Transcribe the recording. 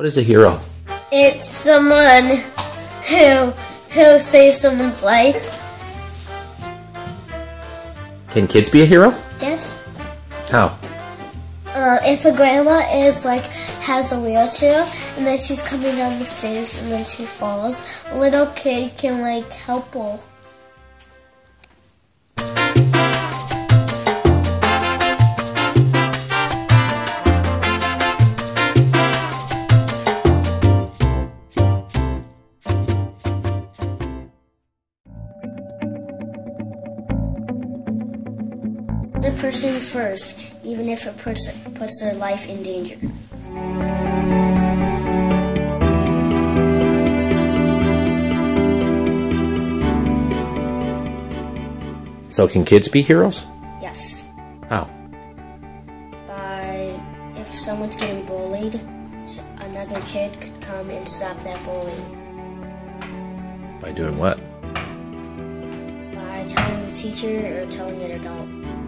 What is a hero? It's someone who saves someone's life. Can kids be a hero? Yes. How? If a grandma has a wheelchair and then she's coming down the stairs and then she falls, a little kid can help her. The person first, even if it puts their life in danger. So can kids be heroes? Yes. How? If someone's getting bullied, another kid could come and stop that bullying. By doing what? By telling the teacher or telling an adult.